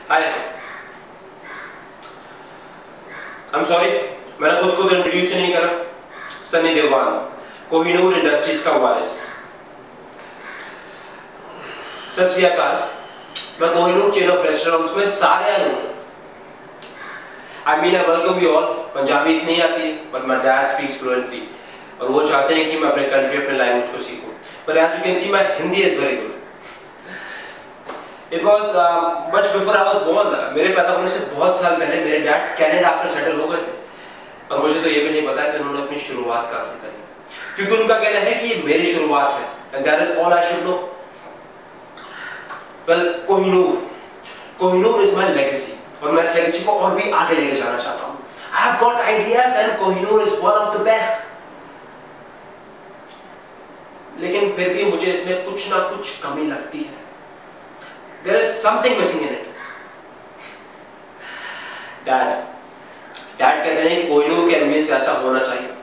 Hi, I'm sorry, मैंने खुद को इंट्रोड्यूस नहीं करा। सनी देवान, कोहिनूर इंडस्ट्रीज का वारिस। सत श्री अकाल, मैं कोहिनूर चेन ऑफ रेस्टोरेंट्स में सारे आया हूँ। I mean I welcome you all। Punjabi इतनी आती है, but my dad speaks fluently और वो चाहते हैं कि मैं अपने कंट्री अपने लैंग्वेज को सीखूं। But as you can see, my Hindi is very good। It was much before I was born। मेरे पैदा होने से बहुत साल पहले मेरे डैड कनाडा आकर सेटल हो गए थे और मुझे तो ये भी नहीं पता कि उन्होंने अपनी शुरुआत कहाँ से करी, क्योंकि उनका कहना है कि ये मेरी शुरुआत है and that is all I should know। Well, Kohinoor is my legacy और मैं इस legacy को और भी आगे लेके जाना चाहता हूँ। I have got ideas and Kohinoor is one of the best। लेकिन फिर भी मुझे इसमें कुछ ना कुछ कमी लगती है। There is something missing in it। Dad कहते हैं कि कोहिनूर के एम्बियंस ऐसा होना चाहिए